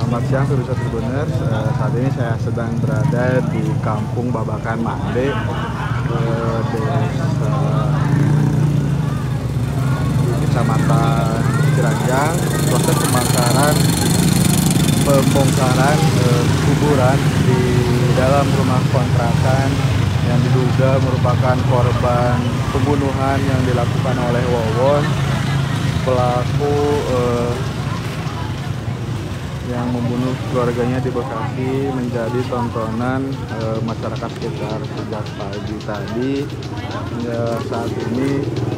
Selamat siang pemirsa Tribuners. Saat ini saya sedang berada di Kampung Babakan Mande, desa di Kecamatan Ciranjang. Proses pembongkaran kuburan di dalam rumah kontrakan yang diduga merupakan korban pembunuhan yang dilakukan oleh Wawon, pelaku yang membunuh keluarganya di Bekasi, menjadi tontonan masyarakat sekitar sejak pagi tadi hingga saat ini.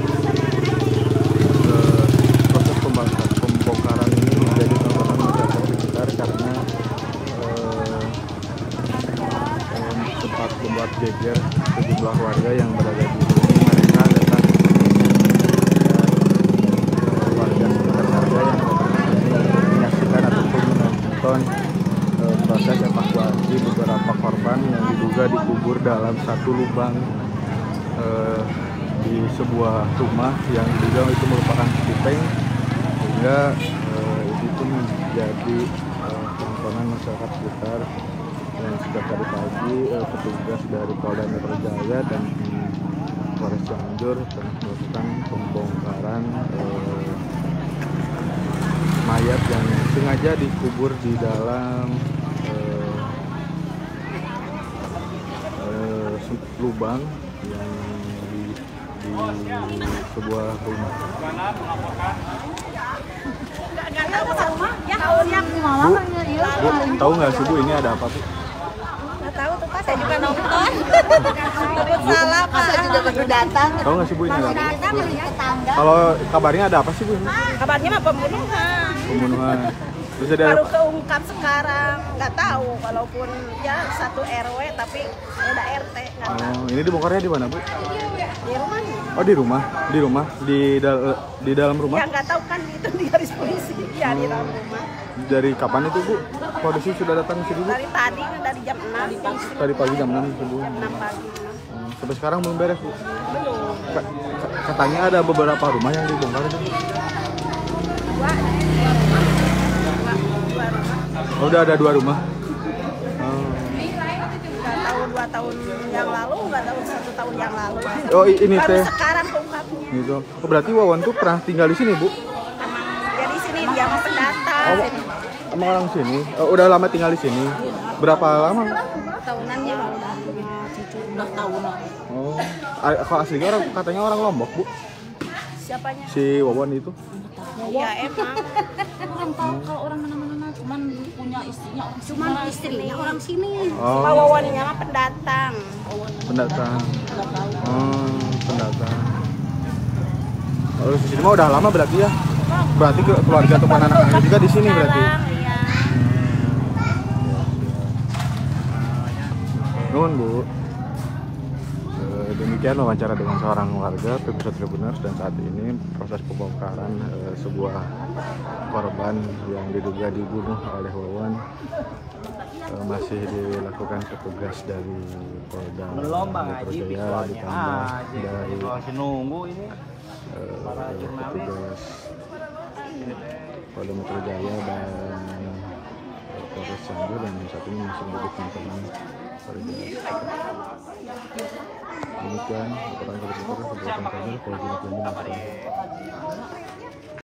Proses pembongkaran ini menjadi tontonan masyarakat sekitar karena sempat membuat geger sejumlah warga yang berada di sini. Mereka datang warga sekitar saja yang menyaksikan ataupun menonton proses evakuasi beberapa korban yang diduga dikubur dalam satu lubang di sebuah rumah yang diduga itu merupakan kupeng, sehingga itu pun menjadi tontonan masyarakat sekitar. Dan sejak tadi pagi petugas dari Polda Metro Jaya dan Polres Cianjur telah melakukan pembongkaran mayat yang sengaja dikubur di dalam lubang yang di sebuah rumah. Bu, tahu nggak sih Bu, ini ada apa sih? Nggak tahu tuh Pak, saya juga nonton. Takut salah Pak, saya juga baru datang. Tahu nggak sih Bu, ini ada apa? Kalau kabarnya ada apa sih Bu? Kabarnya mah pembunuhan. Pembunuhan. Terus ada Baru keungkap sekarang, nggak tahu. Walaupun ya satu RW tapi ada RT. Oh, ini dibongkarnya di mana Bu? Di rumahnya. Oh, di dalam rumah? Ya nggak tahu kan itu di garis polisi. Ya di dalam rumah. Dari kapan itu Bu? Polisi sudah datang ke sini Bu? Dari tadi, dari jam 6. Tadi pagi jam 6 Bu. Jam 6 pagi. Sampai sekarang belum beres Bu? Belum. Katanya ada beberapa rumah yang dibongkar itu. Oh, udah ada 2 rumah. Nggak tahu 2 tahun yang lalu, nggak tahu 1 tahun yang lalu. Oh, ini baru teh. Sekarang keungkapnya. Gitu. Oh, berarti Wawan tuh pernah tinggal di sini Bu? Ya di sini dia mau pendatang. Oh, emang orang sini? Oh, udah lama tinggal di sini? Berapa lama? Tahunannya udah punya cucu, udah tahunan. Oh, kalau aslinya katanya orang Lombok Bu? Siapanya? Si Wawan itu? Iya emang. Orang tahu kalau orang mana-mana cuman punya istrinya orang Cuman istrinya orang sini. Oh. Pak Wawannya mah pendatang. Pendatang. Oh, pendatang. Kalau di sini mah udah lama berarti ya? Berarti keluarga atau anak-anaknya juga di sini berarti? Iya. Nuhun Bu. Demikian wawancara dengan seorang warga pemirsa Tribuners, dan saat ini proses pembongkaran sebuah korban yang diduga dibunuh oleh Wawan masih dilakukan petugas dari Polda Metro Jaya ditambah dari petugas Polda Metro Jaya dan Polres Cianjur, dan saat ini masih menjadi tontonan warga. Demikian laporan dari Polda Metro Jaya.